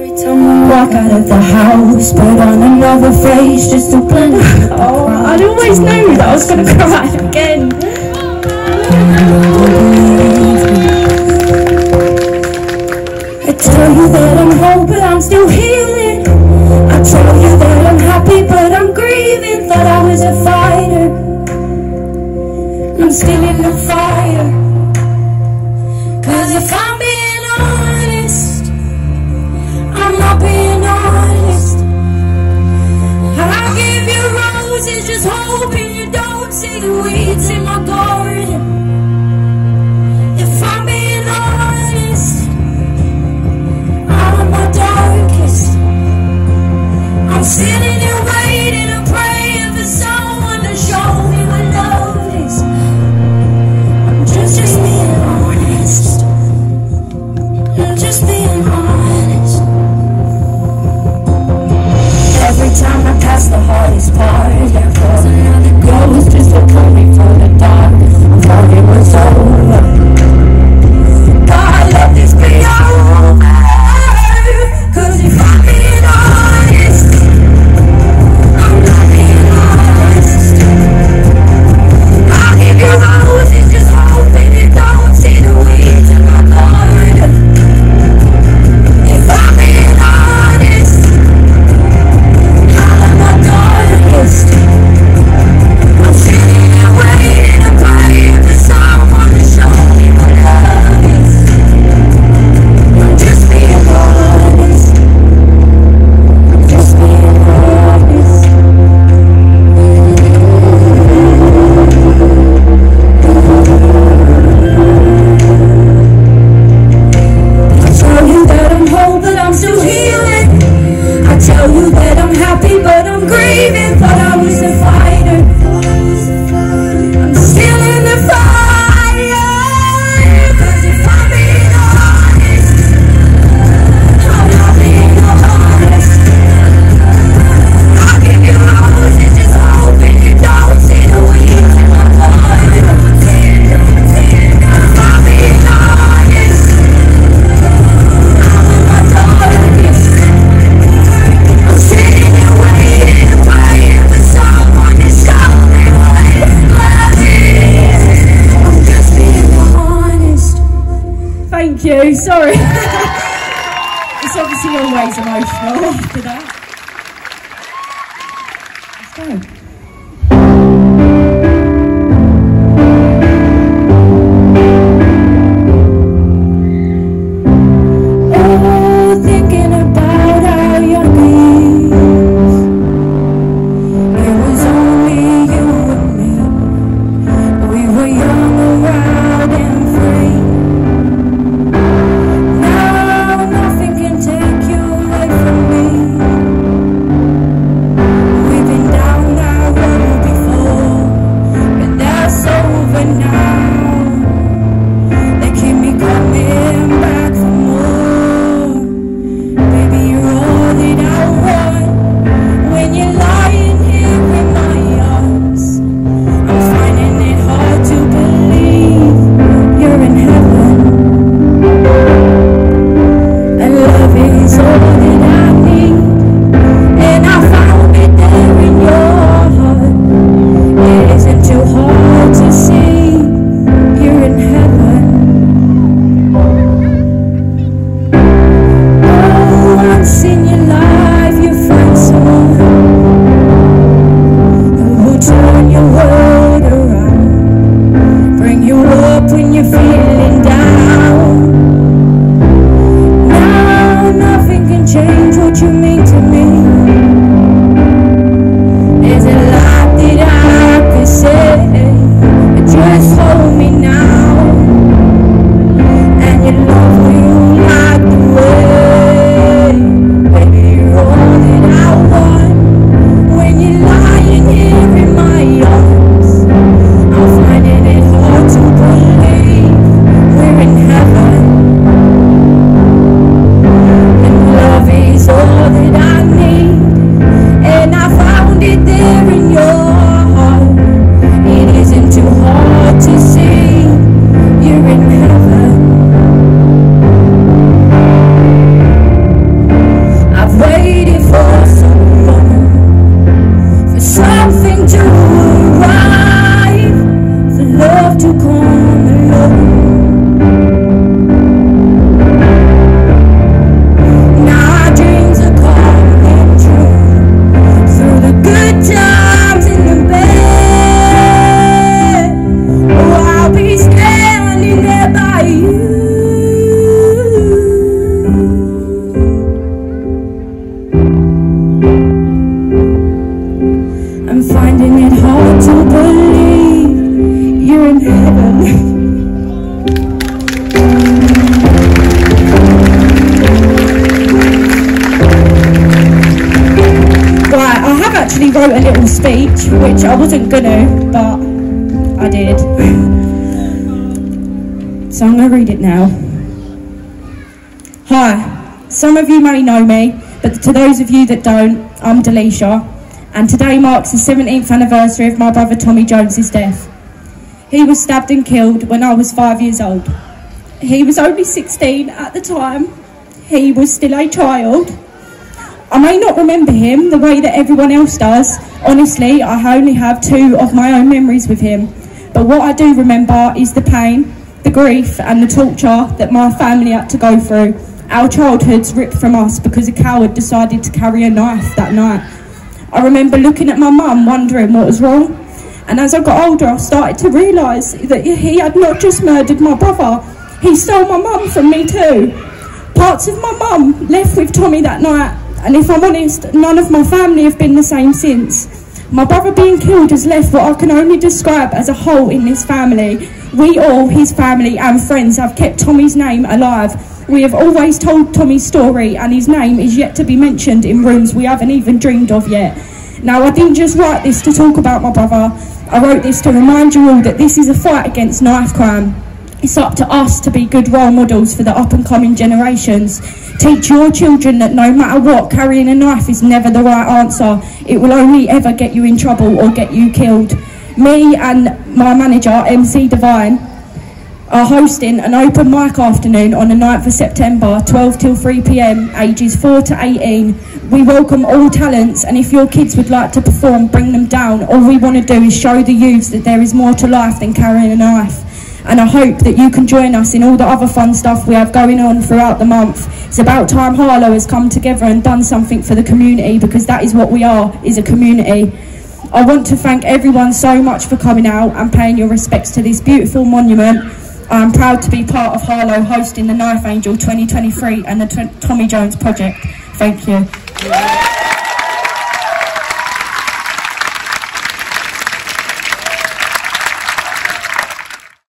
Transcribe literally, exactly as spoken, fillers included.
Every time I walk out of the house, put on another face just to blend in. Oh, I always knew that I was going to cry again. I tell you that I'm whole, but I'm still healing. I tell you that I'm happy, but I'm grieving. Thought I was a fighter, I'm still in the fire. Cause if I'm being honest, I'm not being honest. I give you roses, just hoping you don't see the weeds in my garden. If I'm being honest, I'm at my darkest. I'm sitting here waiting and praying for someone to show me what love is. I'm just, just being honest. I'm just being honest. Every time I pass the hardest part, there falls another ghost just to pull me from the dark. I thought it was over. God, let this be over. Cause if I'm being honest, I'm not being honest. I'll give you roses, just hoping you don't see the weeds in my garden. If I'm being honest, I'm at my darkest. I'm sitting here waiting and praying for someone to show me what love is. I'm just being honest. I'm just being honest. I tell you that I'm whole, but I'm still healing. I tell you that I'm happy, but I'm grieving. Thought I was a fighter, I'm still in the fire. Cause if I'm being honest, I'm not being honest. I'll give you roses, just hoping you don't see the weeds in my garden. If I'm being honest, I'm at my darkest. I'm sitting here waiting and praying for someone to show me what love is. I'm just being honest. Thank you, sorry. It's obviously always emotional after that. Let's go. Oh, thinking about our young years. It was only you and me. We were young, wild and free. Now nothing can take you away from me. We've been down, down actually wrote a little speech, which I wasn't gonna, but I did. So I'm gonna read it now. Hi, some of you may know me, but to those of you that don't, I'm Delisha, and today marks the seventeenth anniversary of my brother Tommy Jones's death. He was stabbed and killed when I was five years old. He was only sixteen at the time. He was still a child. I may not remember him the way that everyone else does. Honestly, I only have two of my own memories with him. But what I do remember is the pain, the grief and the torture that my family had to go through. Our childhoods ripped from us because a coward decided to carry a knife that night. I remember looking at my mum wondering what was wrong. And as I got older, I started to realise that he had not just murdered my brother, he stole my mum from me too. Parts of my mum left with Tommy that night, and if I'm honest, none of my family have been the same since. My brother being killed has left what I can only describe as a hole in this family. We all, his family and friends, have kept Tommy's name alive. We have always told Tommy's story, and his name is yet to be mentioned in rooms we haven't even dreamed of yet. Now, I didn't just write this to talk about my brother. I wrote this to remind you all that this is a fight against knife crime. It's up to us to be good role models for the up-and-coming generations. Teach your children that no matter what, carrying a knife is never the right answer. It will only ever get you in trouble or get you killed. Me and my manager, M C Divine, are hosting an open mic afternoon on the ninth of September, twelve till three p m, ages four to eighteen. We welcome all talents, and if your kids would like to perform, bring them down. All we want to do is show the youths that there is more to life than carrying a knife. And I hope that you can join us in all the other fun stuff we have going on throughout the month. It's about time Harlow has come together and done something for the community, because that is what we are, is a community. I want to thank everyone so much for coming out and paying your respects to this beautiful monument. I am proud to be part of Harlow hosting the Knife Angel twenty twenty-three and the T Tommy Jones project. Thank you.